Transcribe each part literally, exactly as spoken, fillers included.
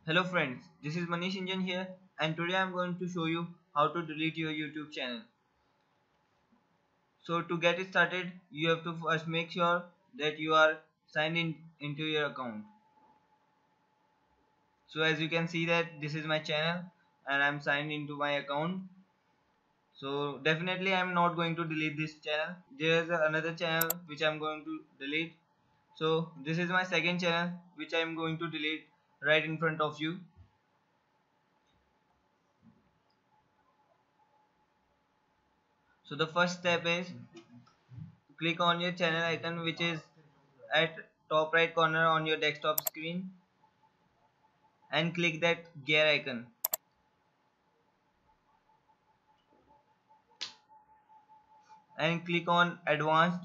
Hello friends, this is Manish Injan here, and today I'm going to show you how to delete your YouTube channel. So to get it started, you have to first make sure that you are signed in into your account. So as you can see that this is my channel and I'm signed into my account. So definitely I'm not going to delete this channel. There is another channel which I'm going to delete. So this is my second channel which I'm going to delete right in front of you. So the first step is click on your channel icon which is at top right corner on your desktop screen and click that gear icon and click on advanced.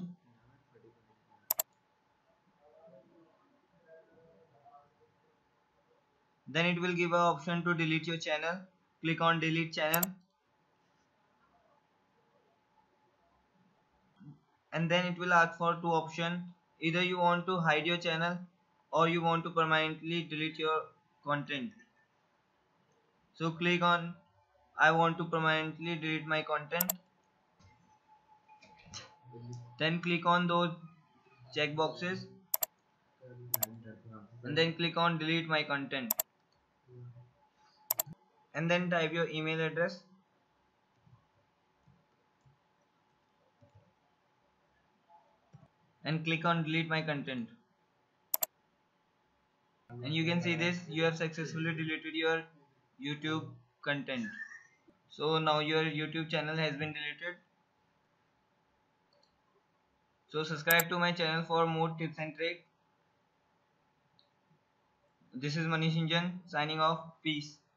Then it will give an option to delete your channel. Click on delete channel and then it will ask for two options. Either you want to hide your channel or you want to permanently delete your content. So click on I want to permanently delete my content. Then click on those check boxes and then click on delete my content and then type your email address and click on delete my content, and you can see this you have successfully deleted your YouTube content. So now your YouTube channel has been deleted. So subscribe to my channel for more tips and tricks. This is Manish Injan signing off. Peace.